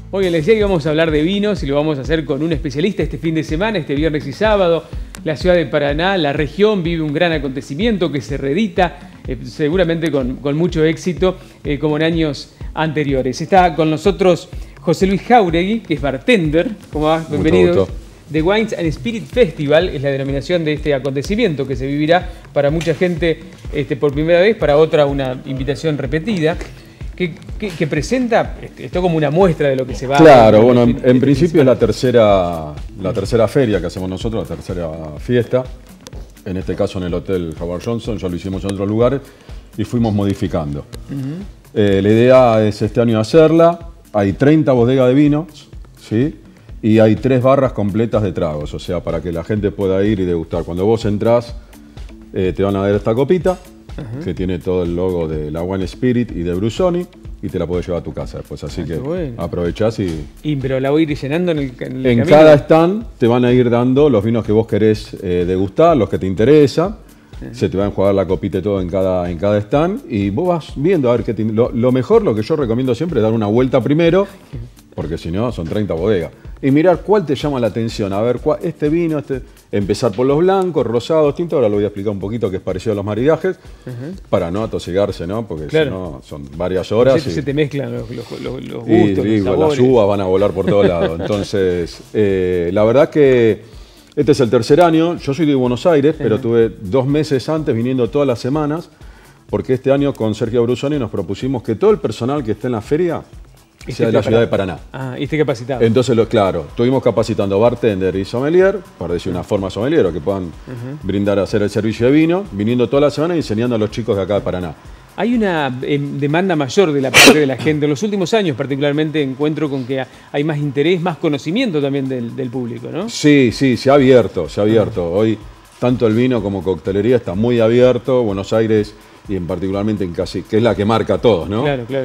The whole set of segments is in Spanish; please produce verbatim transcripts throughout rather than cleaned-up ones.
Hoy les decía que vamos a hablar de vinos y lo vamos a hacer con un especialista este fin de semana, este viernes y sábado. La ciudad de Paraná, la región, vive un gran acontecimiento que se reedita, eh, seguramente con, con mucho éxito, eh, como en años anteriores. Está con nosotros José Luis Jáuregui, que es bartender. ¿Cómo va? Bienvenido. The Wines and Spirit Festival es la denominación de este acontecimiento que se vivirá para mucha gente este, por primera vez, para otra una invitación repetida. Que, que, que presenta esto como una muestra de lo que se va claro, a... Claro, bueno, en, en principio es la tercera, la tercera feria que hacemos nosotros, la tercera fiesta. En este caso en el Hotel Howard Johnson, ya lo hicimos en otros lugares y fuimos modificando. Uh-huh. eh, la idea es este año hacerla, hay treinta bodegas de vinos, ¿sí? Y hay tres barras completas de tragos, o sea, para que la gente pueda ir y degustar. Cuando vos entrás, eh, te van a dar esta copita, uh-huh, que tiene todo el logo de la Wine Spirit y de Brusoni, y te la podés llevar a tu casa después. Así ah, que bueno, aprovechás y... y... Pero la voy a ir llenando en el, en el En camino. cada stand te van a ir dando los vinos que vos querés eh, degustar, los que te interesan. Uh-huh. Se te va a enjuagar la copita y todo en cada, en cada stand. Y vos vas viendo a ver qué te... Lo, lo mejor, lo que yo recomiendo siempre es dar una vuelta primero, porque si no son treinta bodegas. Y mirar cuál te llama la atención. A ver, cuál, este vino, este... Empezar por los blancos, rosados, tintos. Ahora lo voy a explicar un poquito que es parecido a los maridajes, uh-huh, para no atosigarse, ¿no? Porque claro, si no son varias horas. Se, y, se te mezclan los, los, los, los y, gustos, y, los sabores. Las uvas van a volar por todos lados. Entonces, eh, la verdad que este es el tercer año. Yo soy de Buenos Aires, uh-huh, pero tuve dos meses antes viniendo todas las semanas, porque este año con Sergio Brusoni nos propusimos que todo el personal que esté en la feria sea de la ciudad de Paraná. Ah, y esté capacitado. Entonces, lo, claro, estuvimos capacitando bartender y sommelier, para decir una forma sommelier, o que puedan uh-huh, brindar a hacer el servicio de vino, viniendo toda la semana y enseñando a los chicos de acá de Paraná. Hay una eh, demanda mayor de la parte de la gente. En los últimos años, particularmente, encuentro con que hay más interés, más conocimiento también del, del público, ¿no? Sí, sí, se ha abierto, se ha abierto. Uh-huh. Hoy, tanto el vino como coctelería está muy abierto. Buenos Aires, y en particularmente en Casi, que es la que marca a todos, ¿no? Claro, claro.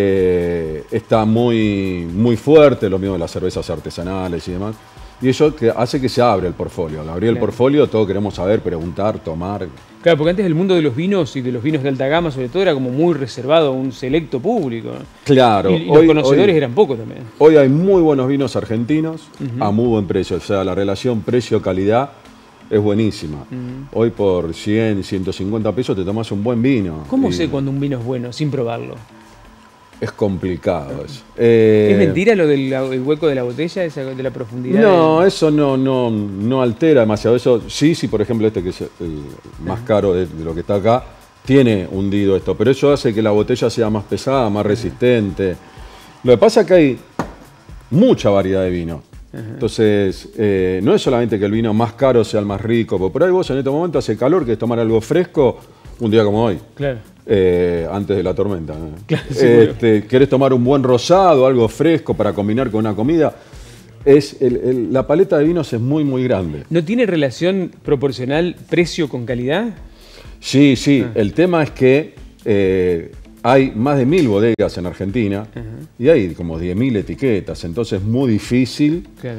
Eh, está muy, muy fuerte, lo mismo de las cervezas artesanales y demás. Y eso que hace que se abra el portfolio. Al abrir claro, el portfolio, todos queremos saber, preguntar, tomar. Claro, porque antes el mundo de los vinos y de los vinos de alta gama, sobre todo, era como muy reservado a un selecto público. Claro. Y, y hoy, los conocedores hoy, eran pocos también. Hoy hay muy buenos vinos argentinos, uh-huh, a muy buen precio. O sea, la relación precio-calidad es buenísima. Uh-huh. Hoy por cien, ciento cincuenta pesos te tomas un buen vino. ¿Cómo y... sé cuando un vino es bueno sin probarlo? Es complicado eso. Eh... ¿Es mentira lo del el hueco de la botella, esa, de la profundidad? No, de... eso no, no, no altera demasiado. Eso sí, sí, por ejemplo, este que es el más uh-huh, caro de, de lo que está acá, tiene hundido esto, pero eso hace que la botella sea más pesada, más uh-huh, resistente. Lo que pasa es que hay mucha variedad de vino. Entonces, eh, no es solamente que el vino más caro sea el más rico, porque por ahí vos en este momento hace calor, que tomar algo fresco un día como hoy, claro, eh, antes de la tormenta. ¿no? Claro, sí, este, querés tomar un buen rosado, algo fresco para combinar con una comida. Es el, el, la paleta de vinos es muy, muy grande. ¿No tiene relación proporcional precio con calidad? Sí, sí. Ah. El tema es que eh, hay más de mil bodegas en Argentina, uh-huh, y hay como diez mil etiquetas, entonces es muy difícil. Claro.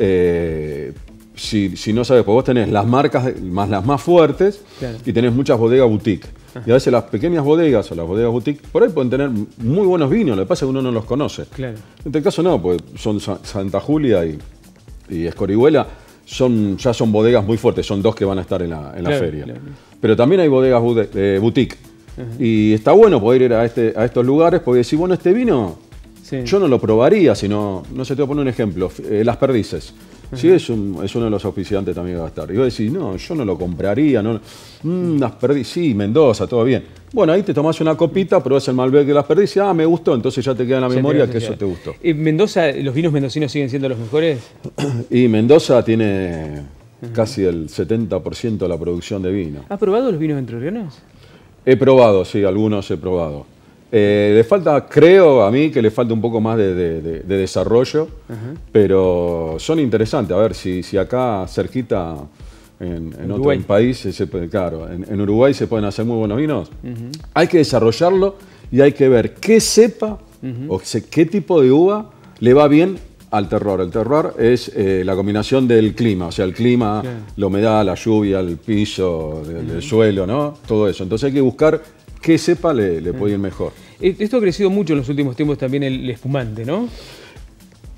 Eh, si, si no sabes, pues vos tenés las marcas más las más fuertes, claro, y tenés muchas bodegas boutique. Uh-huh. Y a veces las pequeñas bodegas o las bodegas boutique por ahí pueden tener muy buenos vinos, lo que pasa es que uno no los conoce. Claro. En este caso no, pues son Santa Julia y, y Escorihuela. Son, ya son bodegas muy fuertes, son dos que van a estar en la, en la claro, feria. Claro. Pero también hay bodegas eh, boutique. Uh-huh. Y está bueno poder ir a, este, a estos lugares porque decir, bueno, este vino sí, yo no lo probaría, sino, no sé, te voy a poner un ejemplo, eh, Las Perdices. Uh-huh. Sí, es, un, es uno de los auspiciantes también que va a estar. Y vos decís, no, yo no lo compraría, no, mmm, Las Perdices, sí, Mendoza, todo bien. Bueno, ahí te tomás una copita, probás el Malbec de Las Perdices, ah, me gustó, entonces ya te queda en la memoria que eso te gustó. ¿Y Mendoza, los vinos mendocinos siguen siendo los mejores? Y Mendoza tiene uh-huh, casi el setenta por ciento de la producción de vino. ¿Has probado los vinos entrerrianos? He probado, sí, algunos he probado. Eh, le falta, creo a mí que le falta un poco más de, de, de, de desarrollo, uh-huh, pero son interesantes. A ver, si, si acá cerquita, en, en otro país, se puede, claro, en, en Uruguay se pueden hacer muy buenos vinos, uh-huh, hay que desarrollarlo y hay que ver qué cepa, uh-huh, o qué tipo de uva le va bien al terroir. El terroir es eh, la combinación del clima, o sea, el clima, claro, la humedad, la lluvia, el piso, el, uh-huh, el suelo, ¿no? Todo eso. Entonces hay que buscar qué cepa le, le puede ir mejor. Esto ha crecido mucho en los últimos tiempos también el espumante, ¿no?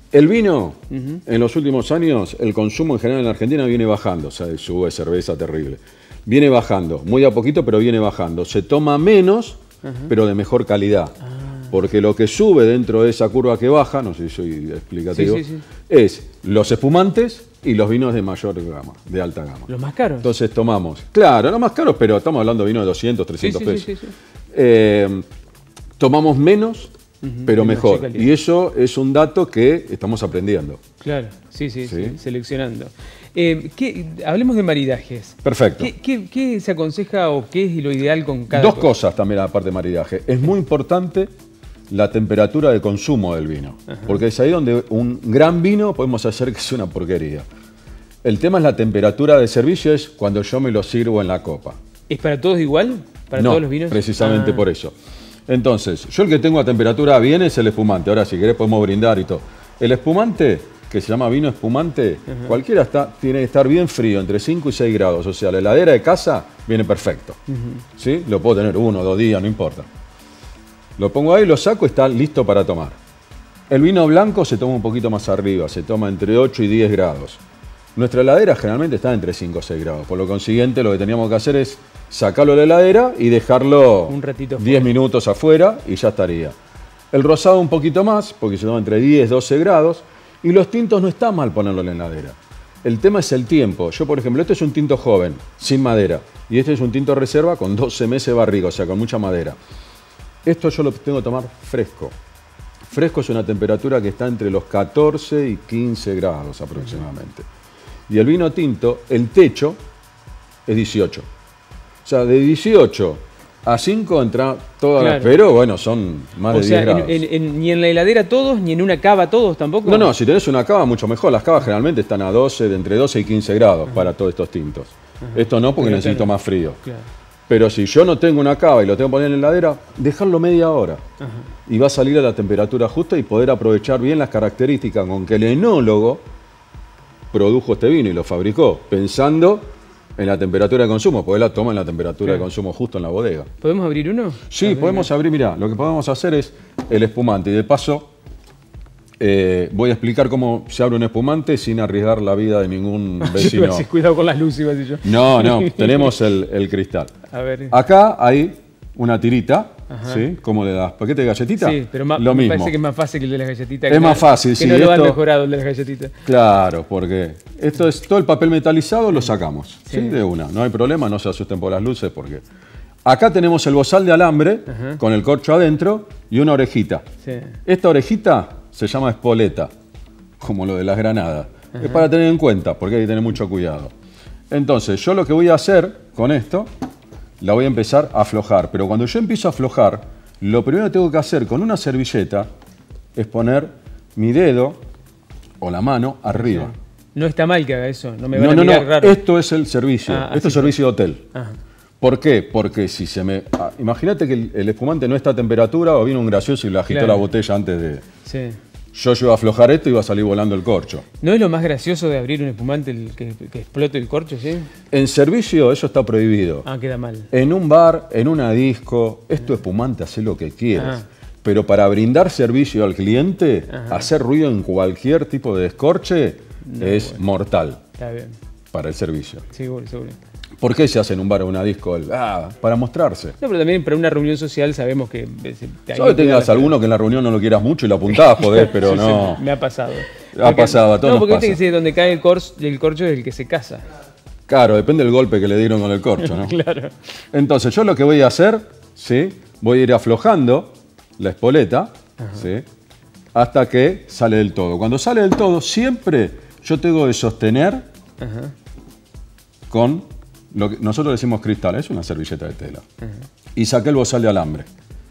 El vino, uh-huh. en los últimos años, el consumo en general en Argentina viene bajando. O sea, sube cerveza terrible. Viene bajando, muy a poquito, pero viene bajando. Se toma menos, uh-huh. pero de mejor calidad. Ah. Porque lo que sube dentro de esa curva que baja, no sé si soy explicativo, sí, sí, sí. es los espumantes y los vinos de mayor gama, de alta gama. ¿Los más caros? Entonces tomamos, claro, los más caros, pero estamos hablando de vinos de doscientos, trescientos sí, sí, pesos. Sí, sí, sí. Eh, tomamos menos, uh-huh, pero mejor. Y eso es un dato que estamos aprendiendo. Claro, sí, sí, sí, sí seleccionando. Eh, ¿qué, hablemos de maridajes. Perfecto. ¿Qué, qué, ¿Qué se aconseja o qué es lo ideal con cada Dos cosa? cosas también aparte de maridaje. Es muy importante la temperatura de consumo del vino. Ajá. Porque es ahí donde un gran vino podemos hacer que sea una porquería. El tema es la temperatura de servicio, es cuando yo me lo sirvo en la copa. ¿Es para todos igual? ¿Para no, todos los vinos? Precisamente ah. por eso. Entonces, yo el que tengo a temperatura bien es el espumante. Ahora, si querés podemos brindar y todo. El espumante, que se llama vino espumante, ajá. cualquiera está, tiene que estar bien frío, entre cinco y seis grados. O sea, la heladera de casa viene perfecto. Uh-huh. ¿Sí? Lo puedo tener uno o dos días, no importa. Lo pongo ahí, lo saco y está listo para tomar. El vino blanco se toma un poquito más arriba, se toma entre ocho y diez grados. Nuestra heladera generalmente está entre cinco o seis grados. Por lo consiguiente, lo que teníamos que hacer es sacarlo de la heladera y dejarlo un ratito diez minutos afuera y ya estaría. El rosado un poquito más, porque se toma entre diez y doce grados. Y los tintos no está mal ponerlo en la heladera. El tema es el tiempo. Yo, por ejemplo, este es un tinto joven, sin madera. Y este es un tinto reserva con doce meses de barriga, o sea, con mucha madera. Esto yo lo tengo que tomar fresco. Fresco es una temperatura que está entre los catorce y quince grados aproximadamente. Y el vino tinto, el techo es dieciocho. O sea, de dieciocho a cinco entra toda claro. la... Pero bueno, son más o de sea, diez grados. En, en, ni en la heladera todos, ni en una cava todos tampoco. No, no, si tenés una cava mucho mejor. Las cavas generalmente están a doce, de entre doce y quince grados uh-huh. para todos estos tintos. Uh-huh. Esto no, porque pero necesito claro. más frío. Claro. Pero si yo no tengo una cava y lo tengo que poner en la heladera, dejarlo media hora. Ajá. Y va a salir a la temperatura justa y poder aprovechar bien las características con que el enólogo produjo este vino y lo fabricó, pensando en la temperatura de consumo, porque él la toma en la temperatura claro. de consumo justo en la bodega. ¿Podemos abrir uno? Sí, abrir podemos abrir, mirá, lo que podemos hacer es el espumante y de paso eh, voy a explicar cómo se abre un espumante sin arriesgar la vida de ningún vecino. Sí, cuidado con las luces, iba a decir yo. No, no, tenemos el, el cristal. A ver. Acá hay una tirita, ajá. ¿sí? ¿Cómo le das? ¿Paquete de galletitas? Sí, pero más, lo me mismo. parece que es más fácil que el de las galletitas. Es que más no, fácil, que sí. no lo esto, han mejorado el de las galletitas. Claro, porque esto es todo el papel metalizado, lo sacamos, sí. ¿sí? De una. No hay problema, no se asusten por las luces porque... Acá tenemos el bozal de alambre, ajá. con el corcho adentro y una orejita. Sí. Esta orejita se llama espoleta, como lo de las granadas. Ajá. Es para tener en cuenta, porque hay que tener mucho cuidado. Entonces, yo lo que voy a hacer con esto, la voy a empezar a aflojar. Pero cuando yo empiezo a aflojar, lo primero que tengo que hacer con una servilleta es poner mi dedo o la mano arriba. Sí. No está mal que haga eso, no me van no, a mirar no, raro. Esto es el servicio, ah, esto es servicio de hotel. Ajá. ¿Por qué? Porque si se me... Ah, imagínate que el, el espumante no está a temperatura o viene un gracioso y le agitó claro. la botella antes de... Sí. Yo iba a aflojar esto y iba a salir volando el corcho. ¿No es lo más gracioso de abrir un espumante el que, que explote el corcho, sí? En servicio eso está prohibido. Ah, queda mal. En un bar, en una disco, esto espumante, hace lo que quieras. Ah. Pero para brindar servicio al cliente, ajá. hacer ruido en cualquier tipo de descorche no, es bueno. mortal. Está bien. Para el servicio. Seguro, seguro. ¿Por qué se hace en un bar o una disco? Ah, para mostrarse. No, pero también para una reunión social sabemos que... Solo tengas alguno que en la reunión no lo quieras mucho y lo apuntás, podés, pero sí, no... Sí, me ha pasado. Ha porque, pasado, a todos No, porque nos viste que donde cae el, corcho, el corcho es el que se casa. Claro, depende del golpe que le dieron con el corcho, ¿no? Claro. Entonces, yo lo que voy a hacer, ¿sí? Voy a ir aflojando la espoleta, ¿sí? Hasta que sale del todo. Cuando sale del todo, siempre yo tengo que sostener ajá. con... Lo que nosotros decimos cristal, es una servilleta de tela. Uh-huh. Y saqué el bozal de alambre.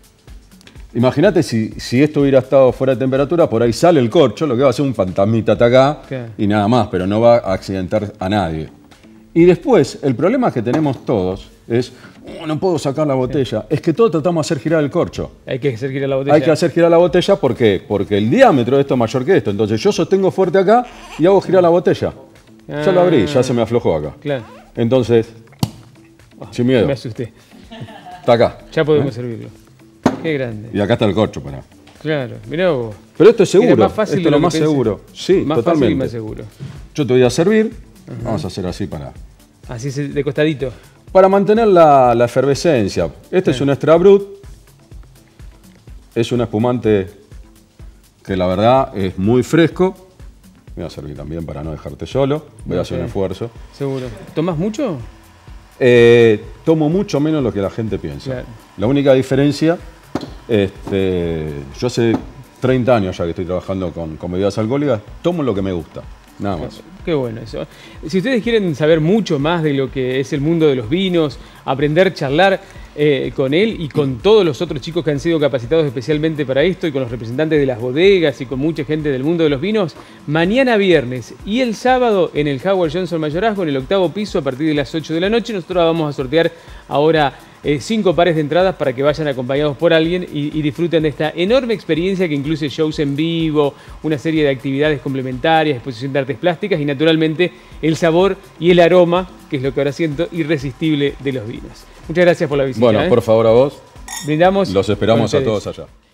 Imagínate si, si esto hubiera estado fuera de temperatura, por ahí sale el corcho, lo que va a hacer un fantasmita acá okay. y nada más, pero no va a accidentar a nadie. Y después, el problema que tenemos todos es, oh, no puedo sacar la botella, sí. es que todos tratamos de hacer girar el corcho. Hay que hacer girar la botella. Hay que hacer girar la botella, ¿por qué? Porque el diámetro de esto es mayor que esto. Entonces yo sostengo fuerte acá y hago girar la botella. Ah, ya lo abrí, ya se me aflojó acá. Claro. Entonces, oh, sin miedo. Me asusté. Está acá. Ya podemos ¿eh? servirlo. Qué grande. Y acá está el corcho, para. Claro, mirá vos. Pero esto es seguro, Era más fácil esto de es lo que más pensé. seguro. Sí, Más totalmente. fácil y más seguro. Yo te voy a servir, uh-huh. Vamos a hacer así para... Así de costadito. Para mantener la, la efervescencia. Este sí. Es un Extra Brut. Es un espumante que la verdad es muy fresco. Me voy a servir también para no dejarte solo. Voy okay. a hacer un esfuerzo. Seguro. ¿Tomás mucho? Eh, tomo mucho menos lo que la gente piensa. Claro. La única diferencia, este, yo hace treinta años ya que estoy trabajando con, con bebidas alcohólicas, tomo lo que me gusta. Nada más. Qué bueno eso. Si ustedes quieren saber mucho más de lo que es el mundo de los vinos, aprender, charlar eh, con él y con todos los otros chicos que han sido capacitados especialmente para esto y con los representantes de las bodegas y con mucha gente del mundo de los vinos, mañana viernes y el sábado en el Howard Johnson Mayorazgo, en el octavo piso a partir de las ocho de la noche, nosotros vamos a sortear ahora Eh, cinco pares de entradas para que vayan acompañados por alguien y, y disfruten de esta enorme experiencia que incluye shows en vivo, una serie de actividades complementarias, exposición de artes plásticas y naturalmente el sabor y el aroma, que es lo que ahora siento, irresistible de los vinos. Muchas gracias por la visita. Bueno, ¿eh? por favor a vos. Brindamos. Los esperamos a todos allá.